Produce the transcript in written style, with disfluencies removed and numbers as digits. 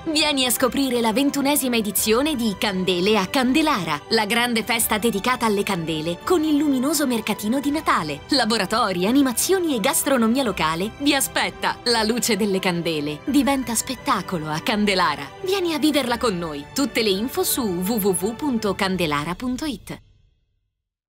Vieni a scoprire la 21ª edizione di Candele a Candelara, la grande festa dedicata alle candele con il luminoso mercatino di Natale. Laboratori, animazioni e gastronomia locale vi aspetta. La luce delle candele diventa spettacolo a Candelara. Vieni a viverla con noi. Tutte le info su www.candelara.it.